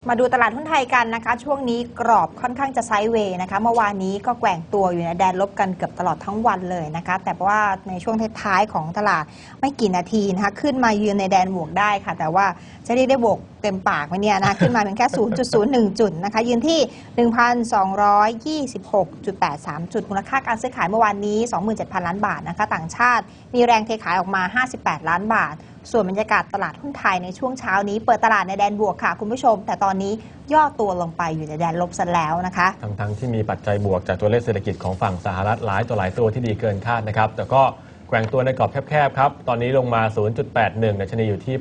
มาดูตลาดหุ้นไทยกันนะคะช่วงนี้กรอบค่อนข้างจะไซด์เวย์นะคะเมื่อวานนี้ก็แกว่งตัวอยู่ในแดนลบกันเกือบตลอดทั้งวันเลยนะคะแต่ว่าในช่วงท้ายๆของตลาดไม่กี่นาทีนะคะขึ้นมายืนในแดนบวกได้ค่ะแต่ว่าจะเรียกได้บวกเต็มปากไหมเนี่ยนะขึ้นมาเพียงแค่ 0.01 จุดนะคะยืนที่ 1,226.83 จุดมูลค่าการซื้อขายเมื่อวานนี้ 27,000 ล้านบาทนะคะต่างชาติมีแรงเทขายออกมา58ล้านบาทส่วนบรรยากาศตลาดหุ้นไทยในช่วงเช้านี้เปิดตลาดในแดนบวกค่ะคุณผู้ชมแต่ตอนนี้ย่อตัวลงไปอยู่ในแดนลบซะแล้วนะคะทั้งที่มีปัจจัยบวกจากตัวเลขเศรษฐกิจของฝั่งสหรัฐหลายตัวที่ดีเกินคาดนะครับแต่ก็แกว่งตัวในกรอบแคบๆครับตอนนี้ลงมา 0.81 ดัชนีอยู่ที่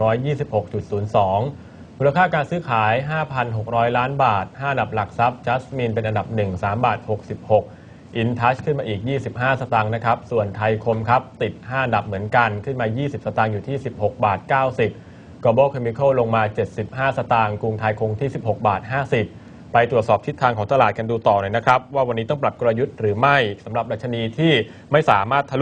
1,226.02 มูลค่าการซื้อขาย 5,600 ล้านบาท5อันดับหลักทรัพย์จัสมินเป็นอันดับ1 3.66 บาทอินทัชขึ้นมาอีก25สตางค์นะครับส่วนไทยคมครับติด5อันดับเหมือนกันขึ้นมา20สตางค์อยู่ที่16.90 บาทGlobal Chemical ลงมา75สตางค์กรุงไทยคงที่16.50 บาทไปตรวจสอบทิศทางของตลาดกันดูต่อเลยนะครับว่าวันนี้ต้องปรับกลยุทธ์หรือไม่สำหรับดัชนีที่ไม่สามารถทะลุ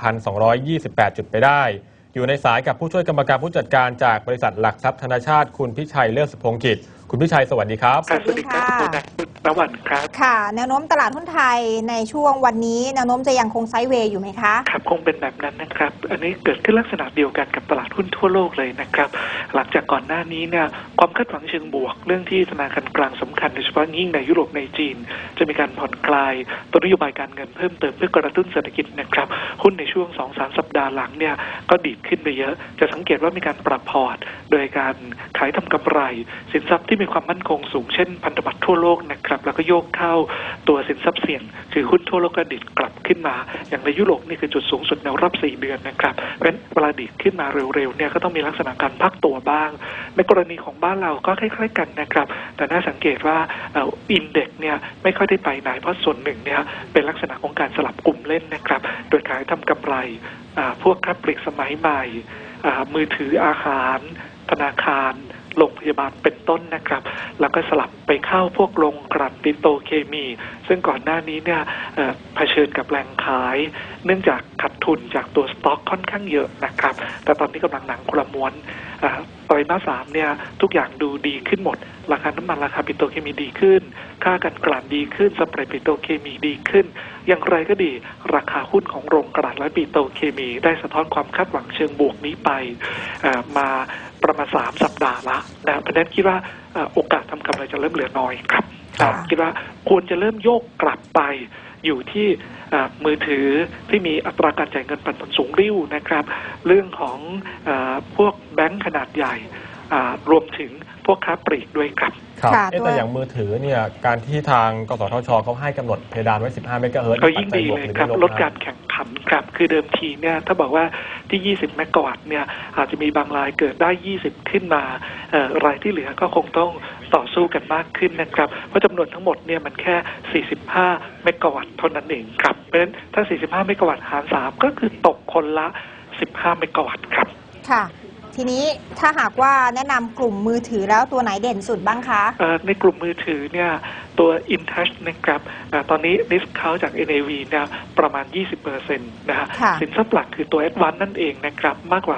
1,228 จุดไปได้อยู่ในสายกับผู้ช่วยกรรมการผู้จัดการจากบริษัทหลักทรัพย์ธนชาติคุณพิชัยเลิศสุพงกิจคุณพิชัยสวัสดีครับสวัสดีครับคุณวันครับค่ะแนวโน้มตลาดหุ้นไทยในช่วงวันนี้แนวโน้มจะยังคงไซด์เวย์อยู่ไหมคะครับคงเป็นแบบนั้นนะครับอันนี้เกิดขึ้นลักษณะเดียวกันกับตลาดหุ้นทั่วโลกเลยนะครับหลังจากก่อนหน้านี้เนี่ยความคาดหวังเชิงบวกเรื่องที่ธนาคารกลางสำคัญโดยเฉพาะยิ่งในยุโรปในจีนจะมีการผ่อนคลายตัวนโยบายการเงินเพิ่มเติมเพื่อกระตุ้นเศรษฐกิจนะครับหุ้นในช่วง 2-3 สัปดาห์หลังเนี่ยก็ดีดขึ้นไปเยอะจะสังเกตว่ามีการปรับพอร์ตโดยการขายทำกำไรสินทรัพย์ที่มีความมั่นคงสูงเช่นพันธบัตรทั่วโลกนะครับแล้วก็โยกเข้าตัวสินทรัพย์เสี่ยงคือหุ้นทั่วโลกก็ดีดกลับขึ้นมาอย่างในยุโรปนี่คือจุดสูงสุดในรอบ4 เดือนนะครับเพราะฉะนั้นเวลาดีดขึ้นมาเร็วๆเนี่ยก็ต้องมีลักษณะการพักตัวบ้างในกรณีของบ้านเราก็คล้ายๆกันนะครับแต่น่าสังเกตว่าอินเด็กซ์เนี่ยไม่ค่อยได้ไปไหนเพราะส่วนหนึ่งเนี่ยเป็นลักษณะของการสลับกลุ่มเล่นนะครับโดยขายทำกำไรพวกค้าปลีกสมัยใหม่มือถืออาหารธนาคารโรงพยาบาลเป็นต้นนะครับแล้วก็สลับไปเข้าพวกโรงกลั่นปิโตรเคมีซึ่งก่อนหน้านี้เนี่ยเผชิญกับแรงขายเนื่องจากขาดทุนจากตัวสต็อกค่อนข้างเยอะนะครับแต่ตอนนี้กำลังหนังกระม้วนไตรมาส 3เนี่ยทุกอย่างดูดีขึ้นหมดราคาน้ำมันราคาปิโตรเคมีดีขึ้นค่าการกลั่นดีขึ้นสเปรดปิโตรเคมีดีขึ้นอย่างไรก็ดีราคาหุ้นของโรงกลั่นและปิโตรเคมีได้สะท้อนความคาดหวังเชิงบวกนี้ไปมาประมาณ3 สัปดาห์ละนะเพราะฉะนั้นคิดว่าโอกาสทำกำไรจะเริ่มเหลือน้อยครับคิดว่าควรจะเริ่มโยกกลับไปอยู่ที่มือถือที่มีอัตราการจ่ายเงินปันผลสูงริ้วนะครับเรื่องของพวกแบงก์ขนาดใหญ่รวมถึงพวกค้าปลีกด้วยครับแต่อย่างมือถือเนี่ยการที่ทางกสทชเขาให้กำหนดเพดานไว้15เมกะเฮิรตซ์ก็ยิ่งดีเลยครับลดการแข่งขันครับคือเดิมทีเนี่ยถ้าบอกว่าที่20เมกะวัตต์เนี่ยอาจจะมีบางรายเกิดได้20ขึ้นมารายที่เหลือก็คงต้องต่อสู้กันมากขึ้นนะครับเพราะจำนวนทั้งหมดเนี่ยมันแค่45เมกะวัตต์เท่านั้นเองครับเพราะฉะนั้นถ้า45เมกะวัตต์หาร3ก็คือตกคนละ15เมกะวัตต์ครับค่ะทีนี้ถ้าหากว่าแนะนำกลุ่มมือถือแล้วตัวไหนเด่นสุดบ้างคะในกลุ่มมือถือเนี่ยตัว InTouch นะครับตอนนี้ discount จาก NAV เนี่ยประมาณ 20% นะฮะสินทรัพย์หลักคือตัว Advance นั่นเองนะครับมากกว่า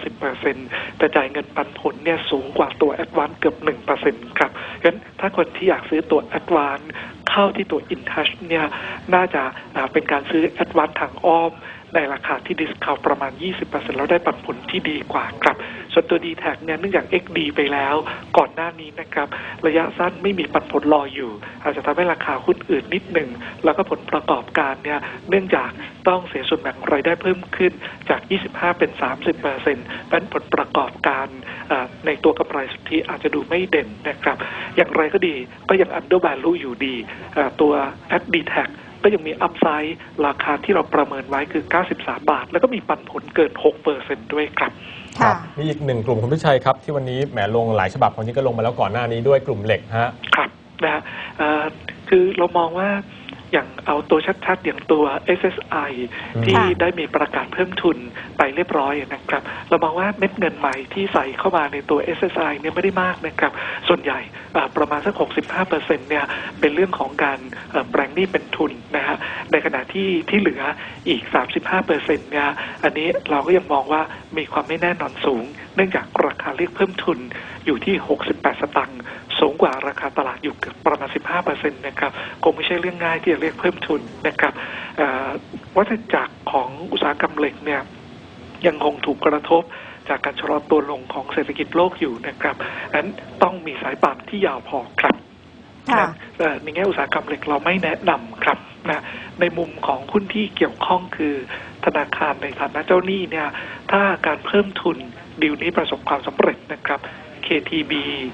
90% แต่จ่ายเงินปันผลเนี่ยสูงกว่าตัว Advance เกือบ 1% ครับงั้นถ้าคนที่อยากซื้อตัว Advance เข้าที่ตัว InTouch เนี่ยน่าจะเป็นการซื้อ Advance ทางอ้อมในราคาที่ดิสคาวประมาณ 20% แล้วได้ปันผลที่ดีกว่าครับส่วนตัว D-Tag เนี่ยเนื่องจาก XD ไปแล้วก่อนหน้านี้นะครับระยะสั้นไม่มีปันผลรออยู่อาจจะทำให้ราคาหุ้นอื่นนิดหนึ่งแล้วก็ผลประกอบการเนี่ยเนื่องจากต้องเสียส่วนแบ่งรายได้เพิ่มขึ้นจาก 25 เป็น 30% เป็นผลประกอบการในตัวกำไรสุทธิอาจจะดูไม่เด่นนะครับอย่างไรก็ดีก็ยัง under value อยู่ดีตัว D-Tagก็ยังมีอัพไซด์ราคาที่เราประเมินไว้คือ93 บาทแล้วก็มีปันผลเกิน 6% ด้วยครับมีอีกหนึ่งกลุ่มคุณพิชัยครับที่วันนี้แหมลงหลายฉบับคนนี้ก็ลงมาแล้วก่อนหน้านี้ด้วยกลุ่มเหล็กฮะครับนะคือเรามองว่าอย่างเอาตัวชัดๆอย่างตัว SSI ที่ได้มีประกาศเพิ่มทุนไปเรียบร้อยนะครับเรามองว่าเม็ดเงินใหม่ที่ใส่เข้ามาในตัว SSI เนี่ยไม่ได้มากนะครับส่วนใหญ่ประมาณสัก 65% เนี่ยเป็นเรื่องของการแปลงหนี้เป็นทุนนะฮะในขณะที่เหลืออีก 35% เนี่ยอันนี้เราก็ยังมองว่ามีความไม่แน่นอนสูงเนื่องจากราคาเรียกเพิ่มทุนอยู่ที่68 สตางค์สสูงกว่าราคาตลาดอยู่ประมาณ 15% นะครับคงไม่ใช่เรื่องง่ายที่จะเรียกเพิ่มทุนนะครับวัฏจักรของอุตสาหกรรมเหล็กเนี่ยยังคงถูกกระทบจากการชะลอตัวลงของเศรษฐกิจโลกอยู่นะครับนั้นต้องมีสายป่านที่ยาวพอครับในแง่อุตสาหกรรมเหล็กเราไม่แนะนำครับนะในมุมของหุ้นที่เกี่ยวข้องคือธนาคารในฐานะเจ้าหนี้เนี่ยถ้าการเพิ่มทุนดีลนี้ประสบความสำเร็จนะครับ KTB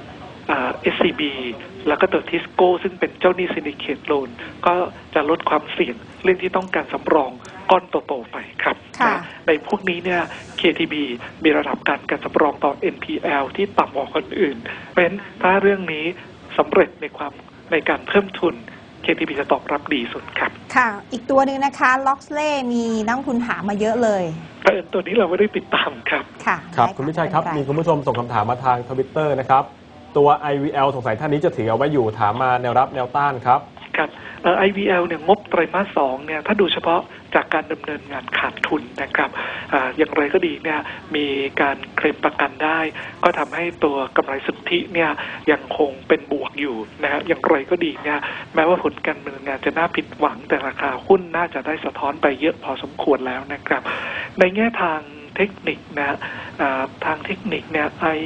SCB แล้วก็ตัวทิสโก้ซึ่งเป็นเจ้าหนี้ซินดิเคตโลนก็จะลดความเสี่ยงเรื่องที่ต้องการสำรองก้อนโตๆไปครับในพวกนี้เนี่ย KTB มีระดับการสำรองต่อ NPL ที่ต่ำกว่าคนอื่นเพราะฉะนั้นถ้าเรื่องนี้สำเร็จในการเพิ่มทุน KTB จะตอบรับดีสุดครับค่ะอีกตัวหนึ่งนะคะล็อกเล่มีนักทุนถามมาเยอะเลยแต่ตัวนี้เราไม่ได้ติดตามครับค่ะครับคุณพิชัยครับมีคุณผู้ชมส่งคำถามมาทาง Twitter นะครับตัว IVL สงสัยท่านนี้จะถือเอาไว้อยู่ถามมาแนวรับแนวต้านครับครับIVL เนี่ยงบไตรมาส 2เนี่ยถ้าดูเฉพาะจากการดำเนินงานขาดทุนนะครับอย่างไรก็ดีเนี่ยมีการเคลมประกันได้ก็ทำให้ตัวกำไรสุทธิเนี่ยยังคงเป็นบวกอยู่นะฮะอย่างไรก็ดีเนี่ยแม้ว่าผลการดำเนินงานจะน่าผิดหวังแต่ราคาหุ้นน่าจะได้สะท้อนไปเยอะพอสมควรแล้วนะครับในแง่ทางเทคนิคนะทางเทคนิคเนี่ย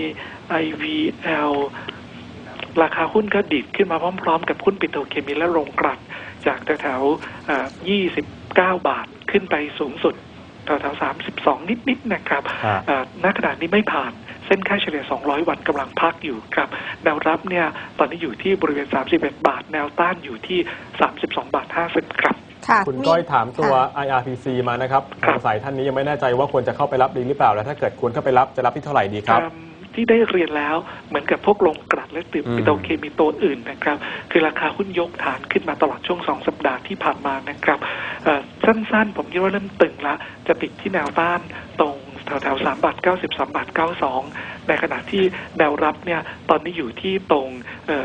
IVL ราคาหุ้นก็ดิดขึ้นมาพร้อมๆกับหุ้นปิโตรเคมีและโรงกลั่นจากแถวๆ29 บาทขึ้นไปสูงสุดแถวๆ32นิดๆนะครับณขณะนี้ไม่ผ่านเส้นค่าเฉลี่ย200วันกำลังพักอยู่ครับแนวรับเนี่ยตอนนี้อยู่ที่บริเวณ31 บาทแนวต้านอยู่ที่32 บาท 50ครับคุณก้อยถามตัว IRPC มานะครับสงสัยท่านนี้ยังไม่แน่ใจว่าควรจะเข้าไปรับดีหรือเปล่าและถ้าเกิดควรเข้าไปรับจะรับที่เท่าไหร่ดีครับที่ได้เรียนแล้วเหมือนกับพวกโรงกลั่นและปิโตรเคมีตัวอื่นนะครับคือราคาหุ้นยกฐานขึ้นมาตลอดช่วง2 สัปดาห์ที่ผ่านมานะครับสั้นๆผมคิดว่าเริ่มตึงละจะติดที่แนวต้านตรงแถวๆ3 บาท 90 3 บาท 92ในขณะที่แนวรับเนี่ยตอนนี้อยู่ที่ตรง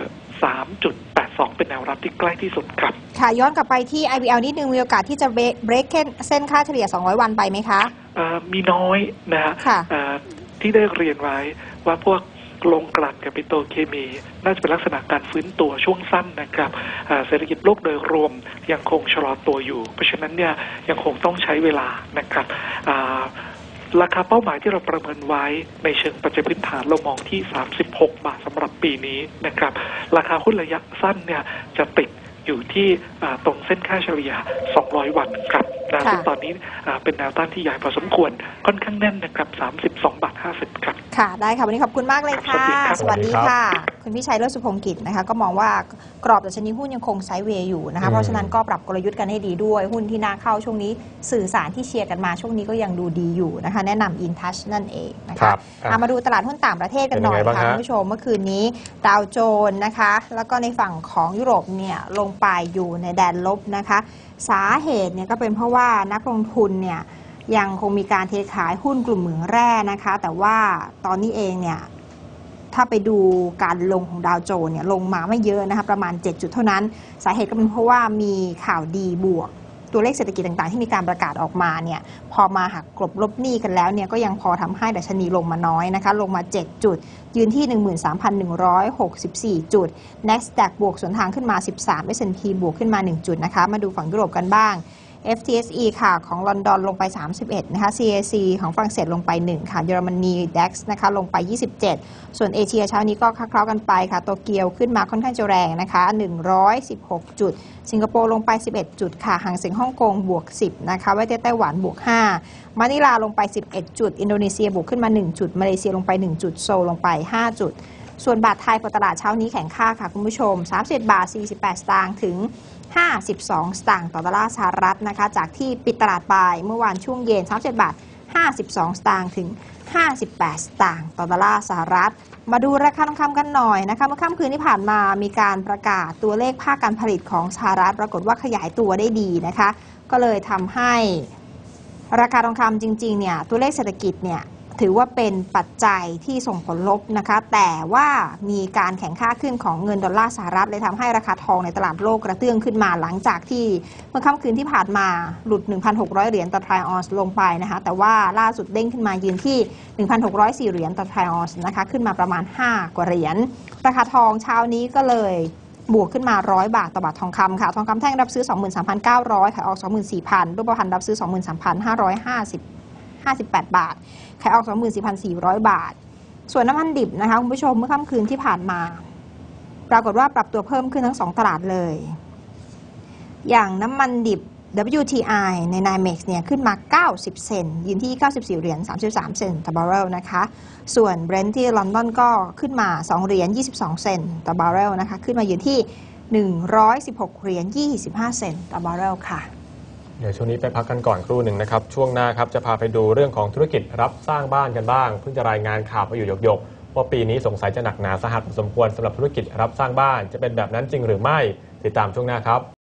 3.82 เป็นแนวรับที่ใกล้ที่สุดครับค่ะย้อนกลับไปที่ IVL นิดนึงมีโอกาสที่จะเบรกเส้นค่าเฉลี่ย200วันไปไหมคะมีน้อยนะฮะที่ได้เรียนไว้ว่าพวกโรงกลั่นกับปิโตรเคมีน่าจะเป็นลักษณะการฟื้นตัวช่วงสั้นนะครับเศรษฐกิจโลกโดยรวมยังคงชะลอตัวอยู่เพราะฉะนั้นเนี่ยยังคงต้องใช้เวลานะครับราคาเป้าหมายที่เราประเมินไว้ในเชิงปัจจัยพื้นฐานเรามองที่36 บาทสำหรับปีนี้นะครับราคาหุ้นระยะสั้นเนี่ยจะติดอยู่ที่ตรงเส้นค่าเฉลี่ย200 วันครับซึ่งตอนนี้เป็นแนวต้านที่ใหญ่พอสมควรค่อนข้างแน่นนะครับ32 บาท 50ครับค่ะได้ค่ะวันนี้ขอบคุณมากเลยค่ะสวัสดีค่ะคุณพิชัยเลิศสุพงศ์กิจนะคะก็มองว่ากรอบดัชนีหุ้นยังคงไซด์เวย์อยู่นะคะเพราะฉะนั้นก็ปรับกลยุทธ์กันให้ดีด้วยหุ้นที่น่าเข้าช่วงนี้สื่อสารที่เชียร์กันมาช่วงนี้ก็ยังดูดีอยู่นะคะแนะนำ InTouch นั่นเองนะคะมาดูตลาดหุ้นต่างประเทศกันหน่อยค่ะคุณผู้ชมเมื่อคืนนี้ดาวโจนส์นะคะแล้วก็ในฝั่งของยุโรปเนี่ยลงไปอยู่ในแดนลบนะคะสาเหตุเนี่ยก็เป็นเพราะว่านักลงทุนเนี่ยยังคงมีการเทขายหุ้นกลุ่มเหมืองแร่นะคะแต่ว่าตอนนี้เองเนี่ยถ้าไปดูการลงของดาวโจนส์เนี่ยลงมาไม่เยอะนะคะประมาณ7จุดเท่านั้นสาเหตุก็เป็นเพราะว่ามีข่าวดีบวกตัวเลขเศรษฐกิจต่างๆที่มีการประกาศออกมาเนี่ยพอมาหักกลบลบหนี้กันแล้วเนี่ยก็ยังพอทำให้ดัชนีลงมาน้อยนะคะลงมา7จุดยืนที่ 13,164 จุด NASDAQ บวกสวนทางขึ้นมา13 S&P บวกขึ้นมา1จุดนะคะมาดูฝั่งยุโรปกันบ้าง FTSE ค่ะของลอนดอนลงไป31นะคะ CAC ของฝรั่งเศสลงไป1ค่ะเยอรมนี DAX นะคะลงไป27ส่วนเอเชียเช้านี้ก็คล้าๆกันไปค่ะโตเกียวขึ้นมาค่อนข้างจะแรงนะคะ116จุดสิงคโปร์ลงไป11จุดค่ะห่างเสียงฮ่องกงบวก10นะคะเวียดนามไต้หวันบวก5มะนิลาลงไป11จุดอินโดนีเซียบวกขึ้นมา1จุดมาเลเซียลงไป1จุดโซลลงไป5จุดส่วนบาทไทยเปิดตลาดเช้านี้แข็งค่าค่ะคุณผู้ชม30 บาท 48 สตางค์ถึง52 สตางค์ต่อดอลลาร์สหรัฐนะคะจากที่ปิดตลาดไปเมื่อวานช่วงเย็น30 บาท 52 สตางค์ถึง58 สตางค์ต่อดอลลาร์สหรัฐมาดูราคาทองคำกันหน่อยนะคะเมื่อค่ำคืนที่ผ่านมามีการประกาศตัวเลขภาคการผลิตของสหรัฐปรากฏว่าขยายตัวได้ดีนะคะก็เลยทำให้ราคาทองคำจริงๆเนี่ยตัวเลขเศรษฐกิจเนี่ยถือว่าเป็นปัจจัยที่ส่งผลลบนะคะแต่ว่ามีการแข่งค่าขึ้นของเงินดอลลาร์สหรัฐเลยทำให้ราคาทองในตลาดโลกกระเตื้องขึ้นมาหลังจากที่เมื่อค่ำคืนที่ผ่านมาหลุด 1,600 เหรียญต่อทรอยออนซ์ลงไปนะคะแต่ว่าล่าสุดเด้งขึ้นมายืนที่ 1,604 เหรียญต่อทรอยออนซ์นะคะขึ้นมาประมาณ5กว่าเหรียญราคาทองเช้านี้ก็เลยบวกขึ้นมา100 บาทต่อบาททองคำค่ะทองคำแท่งรับซื้อ 23,900 ขายออก 24,000 รูปพรรณรับซื้อ 23,558 บาทขายออก 24,400 บาทส่วนน้ำมันดิบนะคะคุณผู้ชมเมื่อค่ำคืนที่ผ่านมาปรากฏว่าปรับตัวเพิ่มขึ้นทั้ง2ตลาดเลยอย่างน้ำมันดิบ WTI ใน NYMEX เนี่ยขึ้นมา90 เซนต์ยืนที่94เหรียญ33 เซนต์ต่อบาร์เรลนะคะส่วน Brent ที่ลอนดอนก็ขึ้นมา2เหรียญ22 เซนต์ต่อบาร์เรลนะคะขึ้นมายืนที่116เหรียญ25 เซนต์ต่อบาร์เรลค่ะเดี๋ยวช่วงนี้ไปพักกันก่อนครู่หนึ่งนะครับช่วงหน้าครับจะพาไปดูเรื่องของธุรกิจรับสร้างบ้านกันบ้างเพิ่งจะรายงานข่าวไปอยู่หยกๆว่าปีนี้สงสัยจะหนักหนาสาหัสพอสมควรสำหรับธุรกิจรับสร้างบ้านจะเป็นแบบนั้นจริงหรือไม่ติดตามช่วงหน้าครับ